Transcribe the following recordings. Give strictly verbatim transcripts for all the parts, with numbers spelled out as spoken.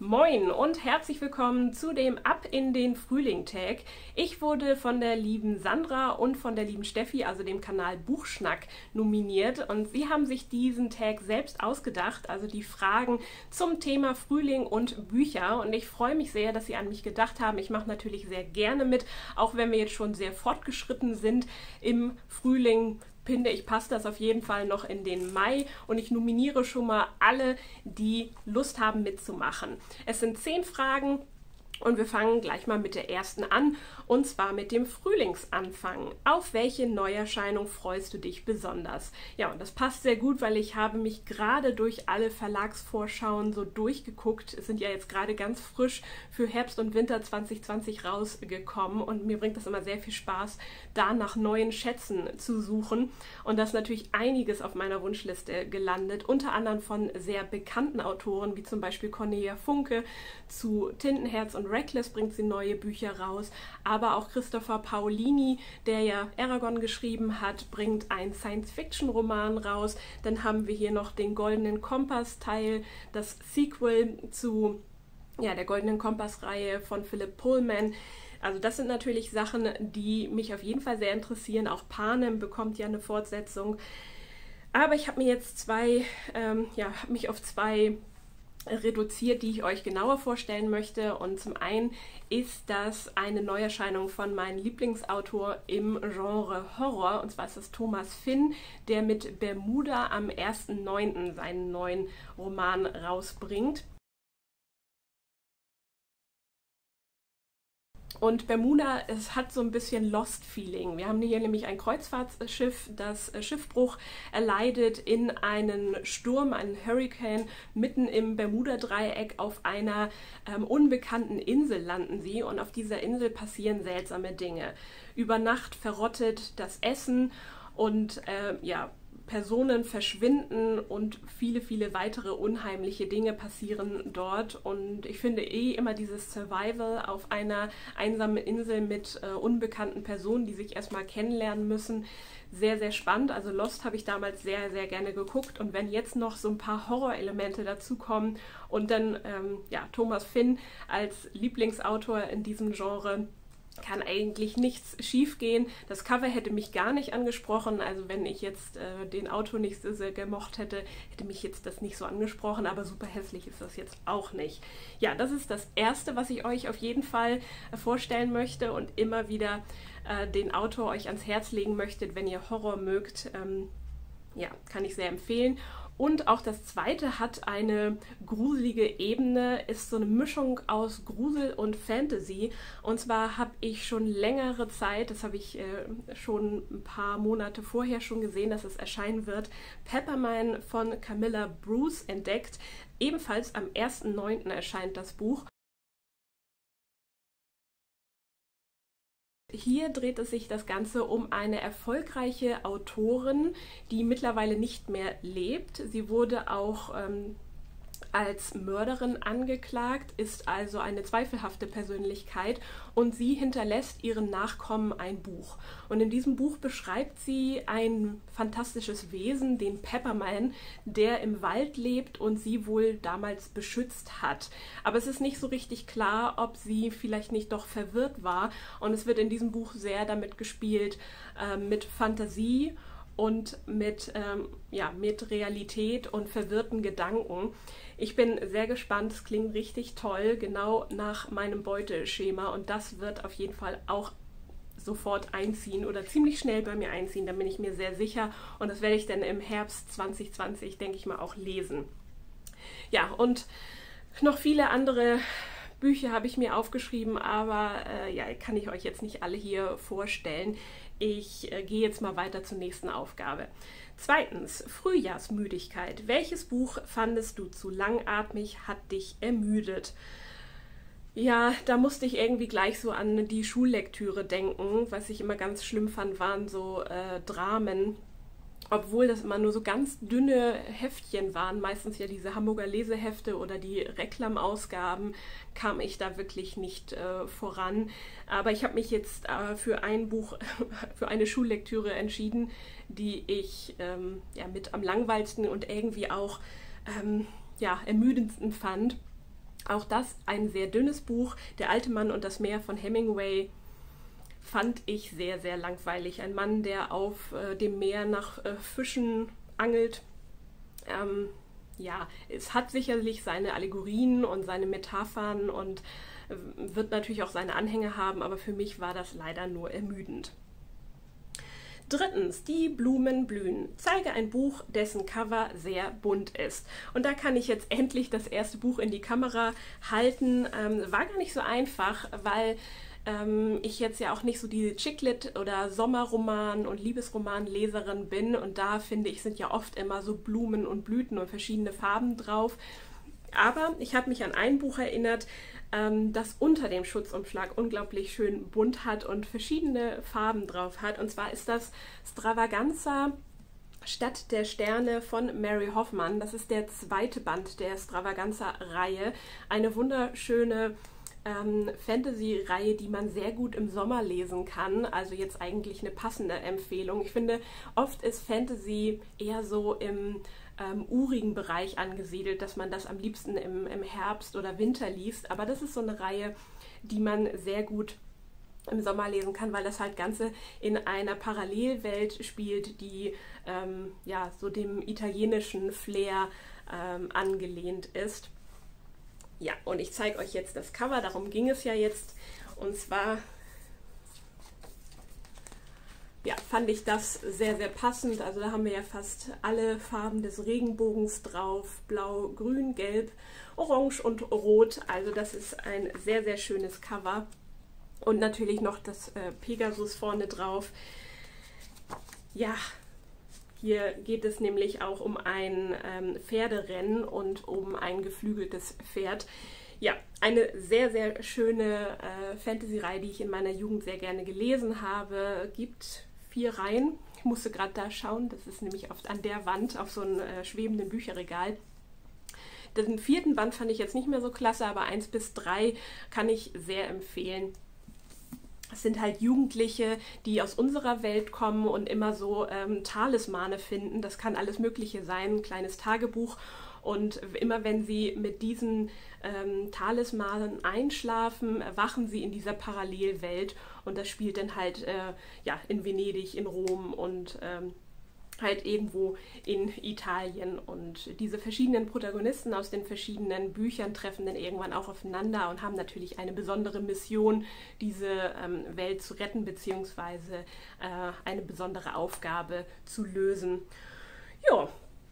Moin und herzlich willkommen zu dem Ab in den Frühling Tag. Ich wurde von der lieben Sandra und von der lieben Steffi, also dem Kanal Buchschnack, nominiert und sie haben sich diesen Tag selbst ausgedacht, also die Fragen zum Thema Frühling und Bücher, und ich freue mich sehr, dass sie an mich gedacht haben. Ich mache natürlich sehr gerne mit, auch wenn wir jetzt schon sehr fortgeschritten sind im Frühling. Finde ich, passt das auf jeden Fall noch in den Mai und ich nominiere schon mal alle, die Lust haben mitzumachen. Es sind zehn Fragen und wir fangen gleich mal mit der ersten an, und zwar mit dem Frühlingsanfang. Auf welche Neuerscheinung freust du dich besonders? Ja, und das passt sehr gut, weil ich habe mich gerade durch alle Verlagsvorschauen so durchgeguckt. Es sind ja jetzt gerade ganz frisch für Herbst und Winter zwanzig zwanzig rausgekommen und mir bringt das immer sehr viel Spaß, da nach neuen Schätzen zu suchen. Und da ist natürlich einiges auf meiner Wunschliste gelandet, unter anderem von sehr bekannten Autoren, wie zum Beispiel Cornelia Funke. Zu Tintenherz und Reckless bringt sie neue Bücher raus, aber auch Christopher Paolini, der ja Eragon geschrieben hat, bringt einen Science-Fiction-Roman raus. Dann haben wir hier noch den Goldenen Kompass-Teil, das Sequel zu ja, der Goldenen Kompass-Reihe von Philip Pullman. Also das sind natürlich Sachen, die mich auf jeden Fall sehr interessieren. Auch Panem bekommt ja eine Fortsetzung. Aber ich habe mir jetzt zwei, ähm, ja, habe mich auf zwei reduziert, die ich euch genauer vorstellen möchte. Und zum einen ist das eine Neuerscheinung von meinem Lieblingsautor im Genre Horror, und zwar ist das Thomas Finn, der mit Bermuda am ersten neunten seinen neuen Roman rausbringt. Und Bermuda, es hat so ein bisschen Lost-Feeling. Wir haben hier nämlich ein Kreuzfahrtschiff, das Schiffbruch erleidet in einen Sturm, einen Hurricane. Mitten im Bermuda-Dreieck auf einer ähm, unbekannten Insel landen sie, und auf dieser Insel passieren seltsame Dinge. Über Nacht verrottet das Essen und äh, ja, Personen verschwinden und viele, viele weitere unheimliche Dinge passieren dort. Und ich finde eh immer dieses Survival auf einer einsamen Insel mit äh, unbekannten Personen, die sich erstmal kennenlernen müssen, sehr, sehr spannend. Also Lost habe ich damals sehr, sehr gerne geguckt, und wenn jetzt noch so ein paar Horrorelemente dazukommen und dann ähm, ja, Thomas Finn als Lieblingsautor in diesem Genre, kann eigentlich nichts schief gehen. Das Cover hätte mich gar nicht angesprochen, also wenn ich jetzt äh, den Autor nicht so sehr gemocht hätte, hätte mich jetzt das nicht so angesprochen, aber super hässlich ist das jetzt auch nicht. Ja, das ist das Erste, was ich euch auf jeden Fall äh, vorstellen möchte und immer wieder äh, den Autor euch ans Herz legen möchtet, wenn ihr Horror mögt. Ähm, ja, kann ich sehr empfehlen. Und auch das Zweite hat eine gruselige Ebene, ist so eine Mischung aus Grusel und Fantasy. Und zwar habe ich schon längere Zeit, das habe ich äh, schon ein paar Monate vorher schon gesehen, dass es erscheinen wird, Peppermine von Camilla Bruce entdeckt. Ebenfalls am ersten neunten erscheint das Buch. Hier dreht es sich das Ganze um eine erfolgreiche Autorin, die mittlerweile nicht mehr lebt. Sie wurde auch ähm, als Mörderin angeklagt, ist also eine zweifelhafte Persönlichkeit, und sie hinterlässt ihren Nachkommen ein Buch. Und in diesem Buch beschreibt sie ein fantastisches Wesen, den Peppermine, der im Wald lebt und sie wohl damals beschützt hat. Aber es ist nicht so richtig klar, ob sie vielleicht nicht doch verwirrt war, und es wird in diesem Buch sehr damit gespielt, äh, mit Fantasie und mit, ähm, ja, mit Realität und verwirrten Gedanken. Ich bin sehr gespannt, es klingt richtig toll, genau nach meinem Beuteschema, und das wird auf jeden Fall auch sofort einziehen oder ziemlich schnell bei mir einziehen, da bin ich mir sehr sicher, und das werde ich dann im Herbst zwanzig zwanzig, denke ich mal, auch lesen. Ja, und noch viele andere Bücher habe ich mir aufgeschrieben, aber äh, ja, kann ich euch jetzt nicht alle hier vorstellen. Ich äh, gehe jetzt mal weiter zur nächsten Aufgabe. Zweitens, Frühjahrsmüdigkeit. Welches Buch fandest du zu langatmig, hat dich ermüdet? Ja, da musste ich irgendwie gleich so an die Schullektüre denken. Was ich immer ganz schlimm fand, waren so äh, Dramen. Obwohl das immer nur so ganz dünne Heftchen waren, meistens ja diese Hamburger Lesehefte oder die Reklamausgaben, kam ich da wirklich nicht äh, voran. Aber ich habe mich jetzt äh, für ein Buch, für eine Schullektüre entschieden, die ich ähm, ja, mit am langweiligsten und irgendwie auch ähm, ja, ermüdendsten fand. Auch das ein sehr dünnes Buch. Der alte Mann und das Meer von Hemingway fand ich sehr, sehr langweilig. Ein Mann, der auf äh, dem Meer nach äh, Fischen angelt. Ähm, ja, es hat sicherlich seine Allegorien und seine Metaphern und äh, wird natürlich auch seine Anhänge haben, aber für mich war das leider nur ermüdend. Drittens, die Blumen blühen. Zeige ein Buch, dessen Cover sehr bunt ist. Und da kann ich jetzt endlich das erste Buch in die Kamera halten. Ähm, war gar nicht so einfach, weil ähm, ich jetzt ja auch nicht so die Chicklit- oder Sommerroman- und Liebesroman-Leserin bin. Und da, finde ich, sind ja oft immer so Blumen und Blüten und verschiedene Farben drauf. Aber ich habe mich an ein Buch erinnert, ähm, das unter dem Schutzumschlag unglaublich schön bunt hat und verschiedene Farben drauf hat. Und zwar ist das Stravaganza Stadt der Sterne von Mary Hoffmann. Das ist der zweite Band der Stravaganza-Reihe. Eine wunderschöne ähm, Fantasy-Reihe, die man sehr gut im Sommer lesen kann. Also jetzt eigentlich eine passende Empfehlung. Ich finde, oft ist Fantasy eher so im Ähm, urigen Bereich angesiedelt, dass man das am liebsten im, im Herbst oder Winter liest. Aber das ist so eine Reihe, die man sehr gut im Sommer lesen kann, weil das halt Ganze in einer Parallelwelt spielt, die ähm, ja so dem italienischen Flair ähm, angelehnt ist. Ja, und ich zeige euch jetzt das Cover, darum ging es ja jetzt. Und zwar ja, fand ich das sehr, sehr passend. Also da haben wir ja fast alle Farben des Regenbogens drauf. Blau, Grün, Gelb, Orange und Rot. Also das ist ein sehr, sehr schönes Cover. Und natürlich noch das äh, Pegasus vorne drauf. Ja, hier geht es nämlich auch um ein ähm, Pferderennen und um ein geflügeltes Pferd. Ja, eine sehr, sehr schöne äh, Fantasy-Reihe, die ich in meiner Jugend sehr gerne gelesen habe. Gibt vier Reihen. Ich musste gerade da schauen, das ist nämlich oft an der Wand auf so einem äh, schwebenden Bücherregal. Den vierten Band fand ich jetzt nicht mehr so klasse, aber eins bis drei kann ich sehr empfehlen. Es sind halt Jugendliche, die aus unserer Welt kommen und immer so ähm, Talismane finden. Das kann alles Mögliche sein, ein kleines Tagebuch. Und immer wenn sie mit diesen ähm, Talismanen einschlafen, erwachen sie in dieser Parallelwelt. Und das spielt dann halt äh, ja, in Venedig, in Rom und ähm, halt irgendwo in Italien. Und diese verschiedenen Protagonisten aus den verschiedenen Büchern treffen dann irgendwann auch aufeinander und haben natürlich eine besondere Mission, diese ähm, Welt zu retten, beziehungsweise äh, eine besondere Aufgabe zu lösen. Ja.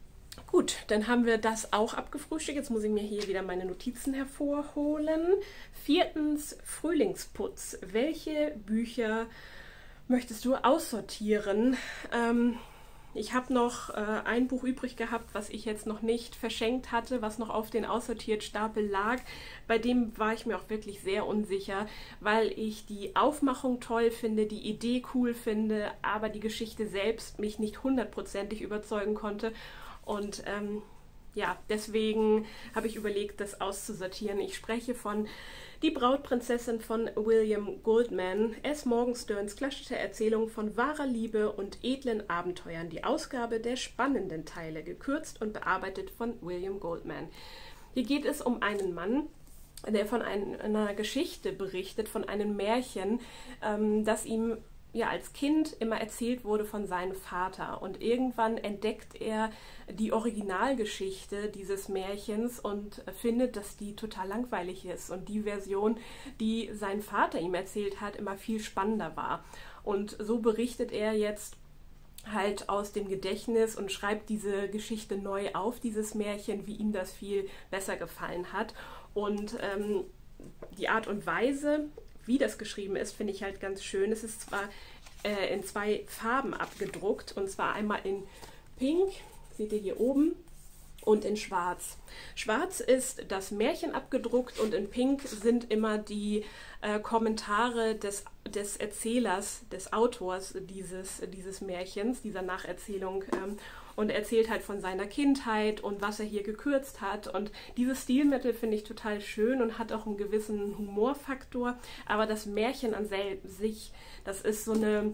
Gut, dann haben wir das auch abgefrühstückt. Jetzt muss ich mir hier wieder meine Notizen hervorholen. Viertens, Frühlingsputz. Welche Bücher möchtest du aussortieren? Ähm, ich habe noch äh, ein Buch übrig gehabt, was ich jetzt noch nicht verschenkt hatte, was noch auf den Aussortiertstapel lag. Bei dem war ich mir auch wirklich sehr unsicher, weil ich die Aufmachung toll finde, die Idee cool finde, aber die Geschichte selbst mich nicht hundertprozentig überzeugen konnte. Und ähm, ja, deswegen habe ich überlegt, das auszusortieren. Ich spreche von Die Brautprinzessin von William Goldman, S. Morgensterns klassische Erzählung von wahrer Liebe und edlen Abenteuern. Die Ausgabe der spannenden Teile, gekürzt und bearbeitet von William Goldman. Hier geht es um einen Mann, der von ein, einer Geschichte berichtet, von einem Märchen, ähm, das ihm ja als Kind immer erzählt wurde von seinem Vater. Und irgendwann entdeckt er die Originalgeschichte dieses Märchens und findet, dass die total langweilig ist und die Version, die sein Vater ihm erzählt hat, immer viel spannender war. Und so berichtet er jetzt halt aus dem Gedächtnis und schreibt diese Geschichte neu auf, dieses Märchen, wie ihm das viel besser gefallen hat. Und ähm, die Art und Weise, wie das geschrieben ist, finde ich halt ganz schön. Es ist zwar äh, in zwei Farben abgedruckt, und zwar einmal in Pink, seht ihr hier oben, und in Schwarz. Schwarz ist das Märchen abgedruckt und in Pink sind immer die äh, Kommentare des, des Erzählers, des Autors dieses, dieses Märchens, dieser Nacherzählung. Ähm, und er erzählt halt von seiner Kindheit und was er hier gekürzt hat. Und dieses Stilmittel finde ich total schön und hat auch einen gewissen Humorfaktor. Aber das Märchen an sich, das ist so eine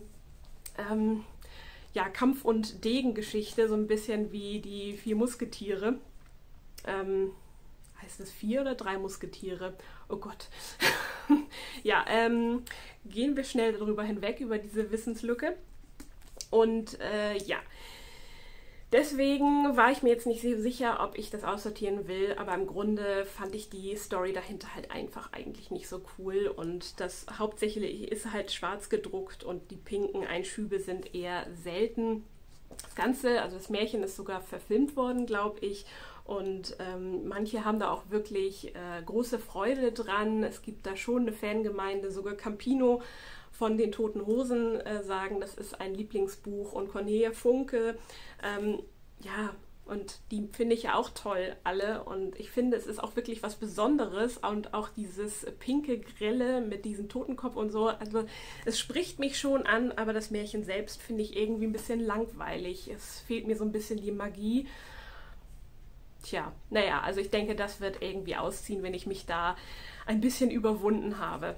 ähm, ja, Kampf- und Degengeschichte, so ein bisschen wie die vier Musketiere. Ähm, heißt es vier oder drei Musketiere? Oh Gott. Ja, ähm, gehen wir schnell darüber hinweg, über diese Wissenslücke. Und äh, ja, deswegen war ich mir jetzt nicht so sicher, ob ich das aussortieren will, aber im Grunde fand ich die Story dahinter halt einfach eigentlich nicht so cool und das hauptsächlich ist halt schwarz gedruckt und die pinken Einschübe sind eher selten. Das Ganze, also das Märchen ist sogar verfilmt worden, glaube ich, und ähm, manche haben da auch wirklich äh, große Freude dran. Es gibt da schon eine Fangemeinde, sogar Campino von den Toten Hosen äh, sagen, das ist ein Lieblingsbuch und Cornelia Funke, ähm, ja, und die finde ich ja auch toll, alle. Und ich finde, es ist auch wirklich was Besonderes und auch dieses pinke Grelle mit diesem Totenkopf und so, also es spricht mich schon an, aber das Märchen selbst finde ich irgendwie ein bisschen langweilig. Es fehlt mir so ein bisschen die Magie. Tja, naja, also ich denke, das wird irgendwie ausziehen, wenn ich mich da ein bisschen überwunden habe.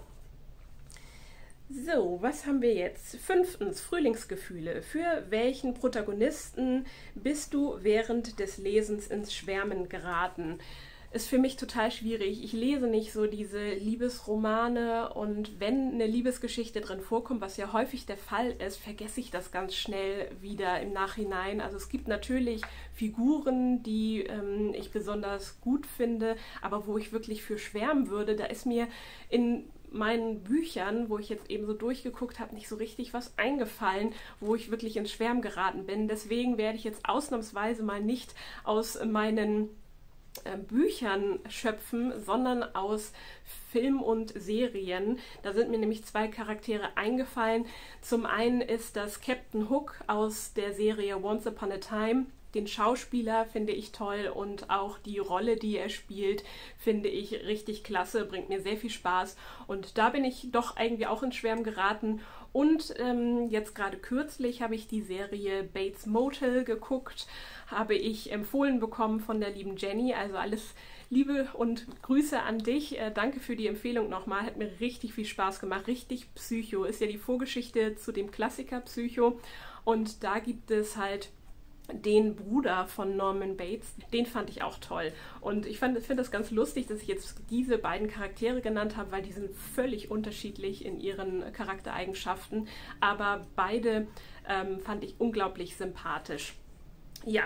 So, was haben wir jetzt? Fünftens, Frühlingsgefühle. Für welchen Protagonisten bist du während des Lesens ins Schwärmen geraten? Ist für mich total schwierig. Ich lese nicht so diese Liebesromane und wenn eine Liebesgeschichte drin vorkommt, was ja häufig der Fall ist, vergesse ich das ganz schnell wieder im Nachhinein. Also es gibt natürlich Figuren, die ähm, ich besonders gut finde, aber wo ich wirklich für schwärmen würde, da ist mir in meinen Büchern, wo ich jetzt eben so durchgeguckt habe, nicht so richtig was eingefallen, wo ich wirklich ins Schwärmen geraten bin. Deswegen werde ich jetzt ausnahmsweise mal nicht aus meinen äh, Büchern schöpfen, sondern aus Film und Serien. Da sind mir nämlich zwei Charaktere eingefallen. Zum einen ist das Captain Hook aus der Serie Once Upon a Time. Den Schauspieler finde ich toll und auch die Rolle, die er spielt, finde ich richtig klasse, bringt mir sehr viel Spaß und da bin ich doch irgendwie auch ins Schwärmen geraten und ähm, jetzt gerade kürzlich habe ich die Serie Bates Motel geguckt, habe ich empfohlen bekommen von der lieben Jenny, also alles Liebe und Grüße an dich, äh, danke für die Empfehlung nochmal, hat mir richtig viel Spaß gemacht, richtig Psycho, ist ja die Vorgeschichte zu dem Klassiker Psycho und da gibt es halt den Bruder von Norman Bates, den fand ich auch toll. Und ich finde das ganz lustig, dass ich jetzt diese beiden Charaktere genannt habe, weil die sind völlig unterschiedlich in ihren Charaktereigenschaften. Aber beide ähm, fand ich unglaublich sympathisch. Ja,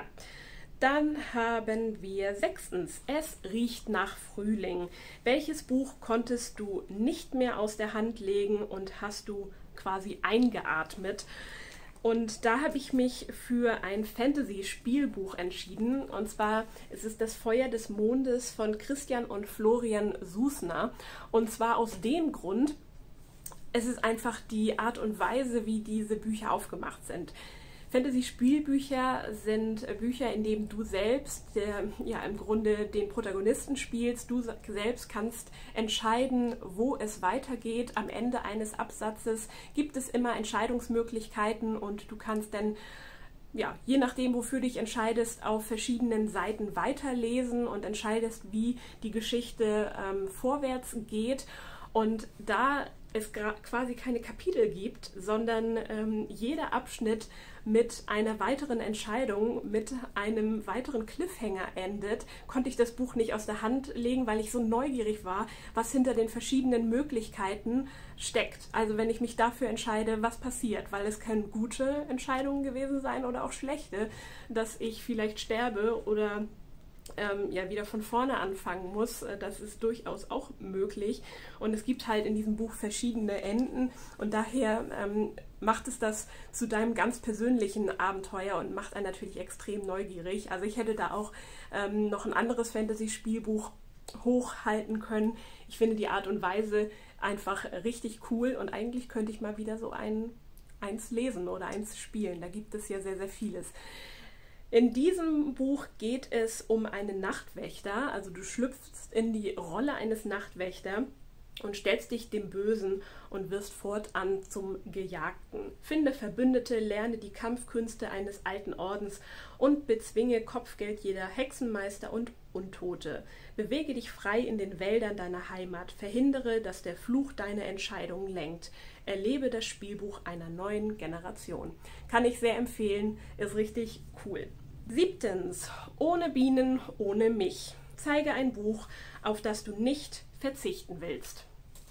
dann haben wir sechstens. Es riecht nach Frühling. Welches Buch konntest du nicht mehr aus der Hand legen und hast du quasi eingeatmet? Und da habe ich mich für ein Fantasy-Spielbuch entschieden. Und zwar ist es Das Feuer des Mondes von Christian und Florian Susner. Und zwar aus dem Grund, es ist einfach die Art und Weise, wie diese Bücher aufgemacht sind. Fantasy-Spielbücher sind Bücher, in denen du selbst der, ja, im Grunde den Protagonisten spielst. Du selbst kannst entscheiden, wo es weitergeht. Am Ende eines Absatzes gibt es immer Entscheidungsmöglichkeiten und du kannst dann, ja, je nachdem, wofür du dich entscheidest, auf verschiedenen Seiten weiterlesen und entscheidest, wie die Geschichte ähm, vorwärts geht. Und da es quasi keine Kapitel gibt, sondern ähm, jeder Abschnitt mit einer weiteren Entscheidung, mit einem weiteren Cliffhanger endet, konnte ich das Buch nicht aus der Hand legen, weil ich so neugierig war, was hinter den verschiedenen Möglichkeiten steckt. Also wenn ich mich dafür entscheide, was passiert, weil es können gute Entscheidungen gewesen sein oder auch schlechte, dass ich vielleicht sterbe oder Ähm, ja, wieder von vorne anfangen muss, das ist durchaus auch möglich und es gibt halt in diesem Buch verschiedene Enden und daher ähm, macht es das zu deinem ganz persönlichen Abenteuer und macht einen natürlich extrem neugierig. Also ich hätte da auch ähm, noch ein anderes Fantasy-Spielbuch hochhalten können. Ich finde die Art und Weise einfach richtig cool und eigentlich könnte ich mal wieder so ein, eins lesen oder eins spielen. Da gibt es ja sehr, sehr vieles. In diesem Buch geht es um einen Nachtwächter, also du schlüpfst in die Rolle eines Nachtwächters und stellst dich dem Bösen und wirst fortan zum Gejagten. Finde Verbündete, lerne die Kampfkünste eines alten Ordens und bezwinge Kopfgeld jeder Hexenmeister und Untote. Bewege dich frei in den Wäldern deiner Heimat, verhindere, dass der Fluch deine Entscheidungen lenkt. Erlebe das Spielbuch einer neuen Generation. Kann ich sehr empfehlen, ist richtig cool. Siebtens, ohne Bienen, ohne mich. Zeige ein Buch, auf das du nicht verzichten willst.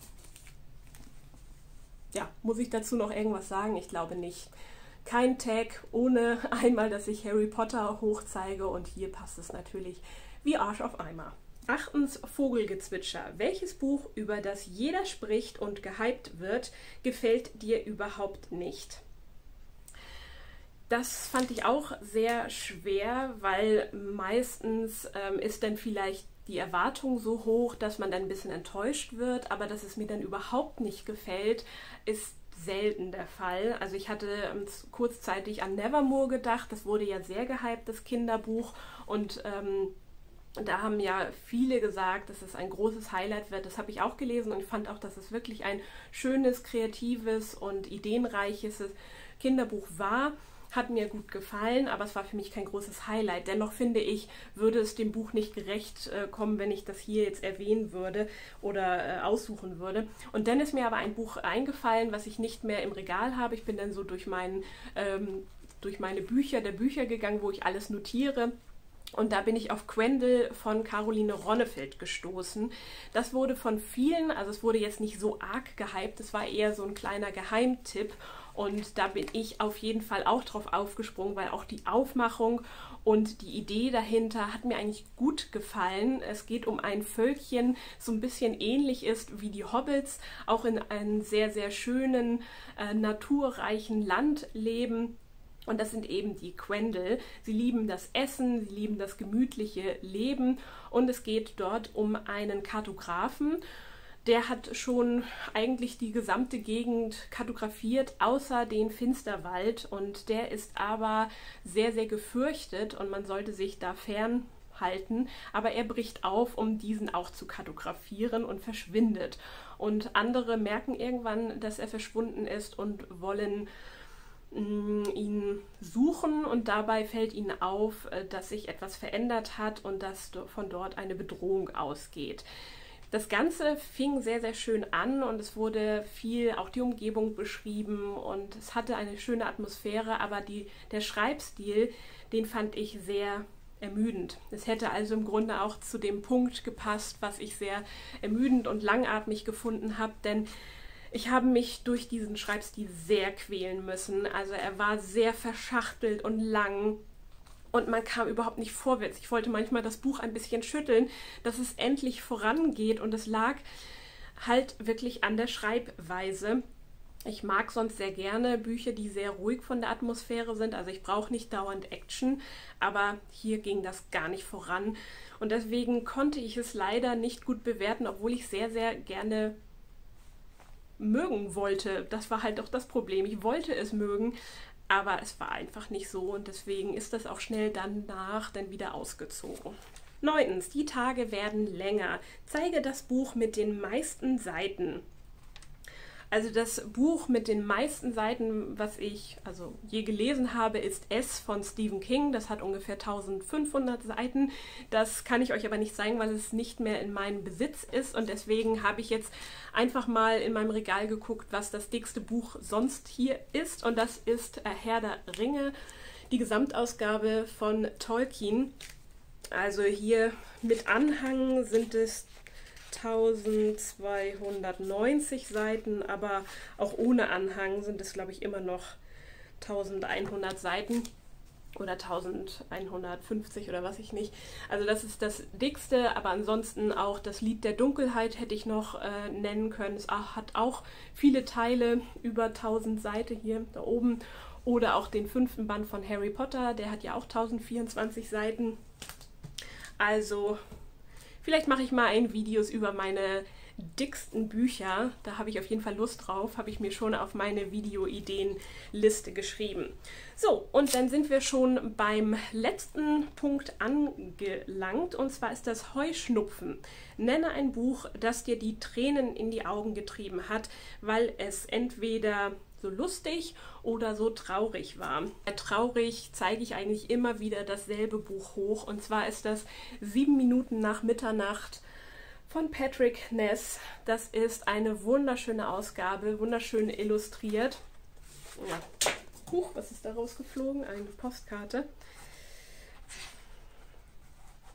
Ja, muss ich dazu noch irgendwas sagen? Ich glaube nicht. Kein Tag ohne einmal, dass ich Harry Potter hochzeige, und hier passt es natürlich wie Arsch auf Eimer. Achtens, Vogelgezwitscher. Welches Buch, über das jeder spricht und gehypt wird, gefällt dir überhaupt nicht? Das fand ich auch sehr schwer, weil meistens ähm, ist dann vielleicht die Erwartung so hoch, dass man dann ein bisschen enttäuscht wird, aber dass es mir dann überhaupt nicht gefällt, ist selten der Fall. Also ich hatte ähm, kurzzeitig an Nevermore gedacht, das wurde ja sehr gehypt, das Kinderbuch, und ähm, da haben ja viele gesagt, dass es ein großes Highlight wird. Das habe ich auch gelesen und fand auch, dass es wirklich ein schönes, kreatives und ideenreiches Kinderbuch war. Hat mir gut gefallen, aber es war für mich kein großes Highlight. Dennoch finde ich, würde es dem Buch nicht gerecht äh, kommen, wenn ich das hier jetzt erwähnen würde oder äh, aussuchen würde. Und dann ist mir aber ein Buch eingefallen, was ich nicht mehr im Regal habe. Ich bin dann so durch, mein, ähm, durch meine Bücher der Bücher gegangen, wo ich alles notiere. Und da bin ich auf Quendel von Caroline Ronnefeld gestoßen. Das wurde von vielen, also es wurde jetzt nicht so arg gehypt, es war eher so ein kleiner Geheimtipp. Und da bin ich auf jeden Fall auch drauf aufgesprungen, weil auch die Aufmachung und die Idee dahinter hat mir eigentlich gut gefallen. Es geht um ein Völkchen, so ein bisschen ähnlich ist wie die Hobbits, auch in einem sehr, sehr schönen, äh, naturreichen Land leben. Und das sind eben die Quendel. Sie lieben das Essen, sie lieben das gemütliche Leben, und es geht dort um einen Kartografen. Der hat schon eigentlich die gesamte Gegend kartografiert, außer den Finsterwald, und der ist aber sehr, sehr gefürchtet und man sollte sich da fernhalten. Aber er bricht auf, um diesen auch zu kartografieren, und verschwindet. Und andere merken irgendwann, dass er verschwunden ist und wollen ihn suchen, und dabei fällt ihnen auf, dass sich etwas verändert hat und dass von dort eine Bedrohung ausgeht. Das Ganze fing sehr, sehr schön an und es wurde viel, auch die Umgebung beschrieben, und es hatte eine schöne Atmosphäre, aber die, der Schreibstil, den fand ich sehr ermüdend. Es hätte also im Grunde auch zu dem Punkt gepasst, was ich sehr ermüdend und langatmig gefunden habe, denn ich habe mich durch diesen Schreibstil sehr quälen müssen. Also er war sehr verschachtelt und lang. Und man kam überhaupt nicht vorwärts. Ich wollte manchmal das Buch ein bisschen schütteln, dass es endlich vorangeht. Und es lag halt wirklich an der Schreibweise. Ich mag sonst sehr gerne Bücher, die sehr ruhig von der Atmosphäre sind. Also ich brauche nicht dauernd Action, aber hier ging das gar nicht voran. Und deswegen konnte ich es leider nicht gut bewerten, obwohl ich sehr, sehr gerne mögen wollte. Das war halt auch das Problem. Ich wollte es mögen, aber es war einfach nicht so, und deswegen ist das auch schnell danach dann wieder ausgezogen. Neuntens, die Tage werden länger. Zeige das Buch mit den meisten Seiten. Also das Buch mit den meisten Seiten, was ich also je gelesen habe, ist S von Stephen King. Das hat ungefähr eintausendfünfhundert Seiten. Das kann ich euch aber nicht zeigen, weil es nicht mehr in meinem Besitz ist. Und deswegen habe ich jetzt einfach mal in meinem Regal geguckt, was das dickste Buch sonst hier ist. Und das ist Herr der Ringe, die Gesamtausgabe von Tolkien. Also hier mit Anhang sind es eintausendzweihundertneunzig Seiten, aber auch ohne Anhang sind es, glaube ich, immer noch eintausendeinhundert Seiten oder eintausendeinhundertfünfzig oder was ich nicht. Also das ist das dickste, aber ansonsten auch das Lied der Dunkelheit hätte ich noch äh, nennen können. Es hat auch viele Teile, über tausend Seiten hier da oben. Oder auch den fünften Band von Harry Potter, der hat ja auch tausendvierundzwanzig Seiten. Also vielleicht mache ich mal ein Videos über meine dicksten Bücher. Da habe ich auf jeden Fall Lust drauf. Habe ich mir schon auf meine Videoideenliste geschrieben. So, und dann sind wir schon beim letzten Punkt angelangt. Und zwar ist das Heuschnupfen. Nenne ein Buch, das dir die Tränen in die Augen getrieben hat, weil es entweder so lustig oder so traurig war. Traurig zeige ich eigentlich immer wieder dasselbe Buch hoch, und zwar ist das Sieben Minuten nach Mitternacht von Patrick Ness. Das ist eine wunderschöne Ausgabe, wunderschön illustriert. Ja. Huch, was ist da rausgeflogen? Eine Postkarte.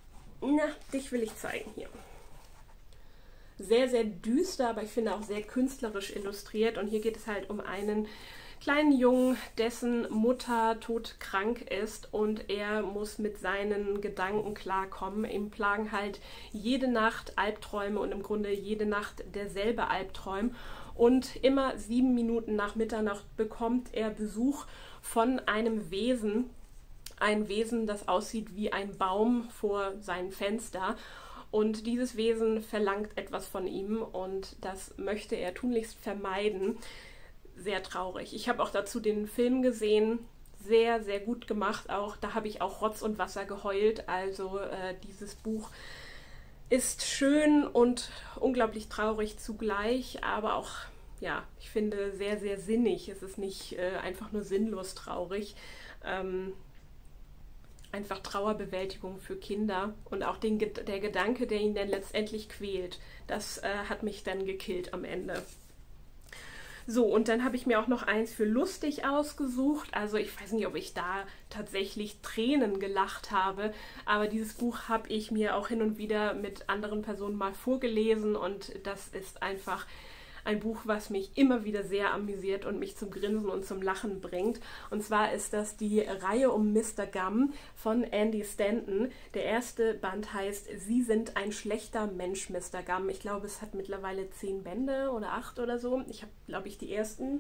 Na, dich will ich zeigen hier. Sehr, sehr düster, aber ich finde auch sehr künstlerisch illustriert. Und hier geht es halt um einen kleinen Jungen, dessen Mutter todkrank ist und er muss mit seinen Gedanken klarkommen. Ihm plagen halt jede Nacht Albträume und im Grunde jede Nacht derselbe Albtraum. Und immer sieben Minuten nach Mitternacht bekommt er Besuch von einem Wesen. Ein Wesen, das aussieht wie ein Baum vor seinem Fenster. Und dieses Wesen verlangt etwas von ihm und das möchte er tunlichst vermeiden. Sehr traurig. Ich habe auch dazu den Film gesehen, sehr, sehr gut gemacht auch. Da habe ich auch Rotz und Wasser geheult. Also äh, dieses Buch ist schön und unglaublich traurig zugleich, aber auch, ja, ich finde sehr, sehr sinnig. Es ist nicht äh, einfach nur sinnlos traurig. Ähm, einfach Trauerbewältigung für Kinder und auch den, der Gedanke, der ihn dann letztendlich quält, das äh, hat mich dann gekillt am Ende. So, und dann habe ich mir auch noch eins für lustig ausgesucht. Also ich weiß nicht, ob ich da tatsächlich Tränen gelacht habe, aber dieses Buch habe ich mir auch hin und wieder mit anderen Personen mal vorgelesen und das ist einfach ein Buch, was mich immer wieder sehr amüsiert und mich zum Grinsen und zum Lachen bringt. Und zwar ist das die Reihe um Mister Gum von Andy Stanton. Der erste Band heißt Sie sind ein schlechter Mensch, Mister Gum. Ich glaube, es hat mittlerweile zehn Bände oder acht oder so. Ich habe, glaube ich, die ersten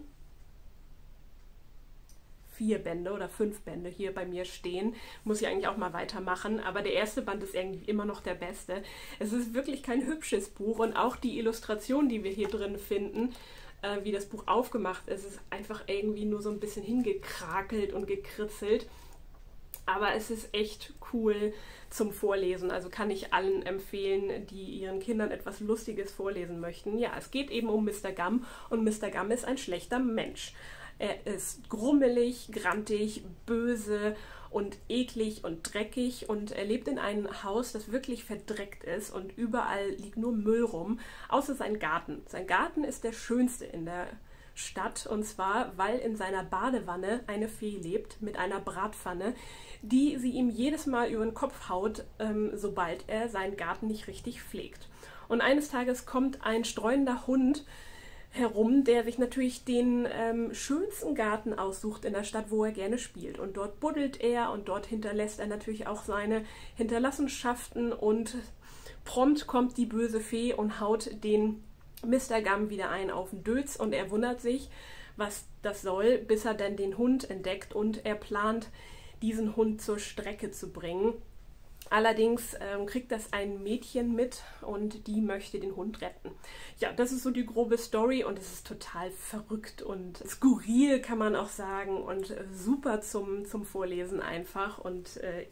vier Bände oder fünf Bände hier bei mir stehen. Muss ich eigentlich auch mal weitermachen, aber der erste Band ist irgendwie immer noch der beste. Es ist wirklich kein hübsches Buch und auch die Illustration, die wir hier drin finden, äh, wie das Buch aufgemacht ist, ist einfach irgendwie nur so ein bisschen hingekrakelt und gekritzelt. Aber es ist echt cool zum Vorlesen, also kann ich allen empfehlen, die ihren Kindern etwas Lustiges vorlesen möchten. Ja, es geht eben um Mister Gum und Mister Gum ist ein schlechter Mensch. Er ist grummelig, grantig, böse und eklig und dreckig und er lebt in einem Haus, das wirklich verdreckt ist und überall liegt nur Müll rum, außer sein Garten. Sein Garten ist der schönste in der Stadt und zwar, weil in seiner Badewanne eine Fee lebt mit einer Bratpfanne, die sie ihm jedes Mal über den Kopf haut, ähm, sobald er seinen Garten nicht richtig pflegt. Und eines Tages kommt ein streunender Hund herum, der sich natürlich den ähm, schönsten Garten aussucht in der Stadt, wo er gerne spielt. Und dort buddelt er und dort hinterlässt er natürlich auch seine Hinterlassenschaften und prompt kommt die böse Fee und haut den Mister Gum wieder ein auf den Dötz und er wundert sich, was das soll, bis er dann den Hund entdeckt und er plant, diesen Hund zur Strecke zu bringen. Allerdings ähm, kriegt das ein Mädchen mit und die möchte den Hund retten. Ja, das ist so die grobe Story und es ist total verrückt und skurril, kann man auch sagen, und äh, super zum, zum Vorlesen einfach. Und äh,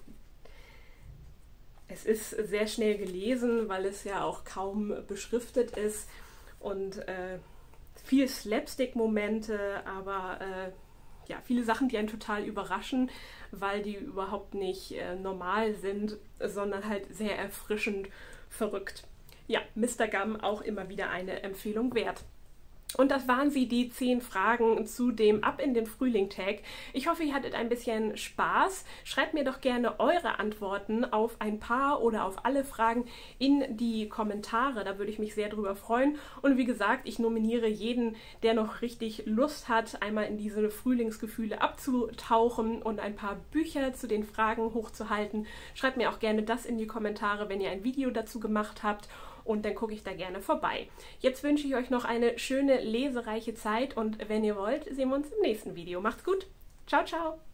es ist sehr schnell gelesen, weil es ja auch kaum beschriftet ist und äh, viel Slapstick-Momente, aber äh, ja, viele Sachen, die einen total überraschen, weil die überhaupt nicht äh, normal sind, sondern halt sehr erfrischend verrückt. Ja, Mister Gum auch immer wieder eine Empfehlung wert. Und das waren sie, die zehn Fragen zu dem Ab in den Frühling-Tag. Ich hoffe, ihr hattet ein bisschen Spaß. Schreibt mir doch gerne eure Antworten auf ein paar oder auf alle Fragen in die Kommentare. Da würde ich mich sehr drüber freuen. Und wie gesagt, ich nominiere jeden, der noch richtig Lust hat, einmal in diese Frühlingsgefühle abzutauchen und ein paar Bücher zu den Fragen hochzuhalten. Schreibt mir auch gerne das in die Kommentare, wenn ihr ein Video dazu gemacht habt. Und dann gucke ich da gerne vorbei. Jetzt wünsche ich euch noch eine schöne, lesereiche Zeit und wenn ihr wollt, sehen wir uns im nächsten Video. Macht's gut. Ciao, ciao.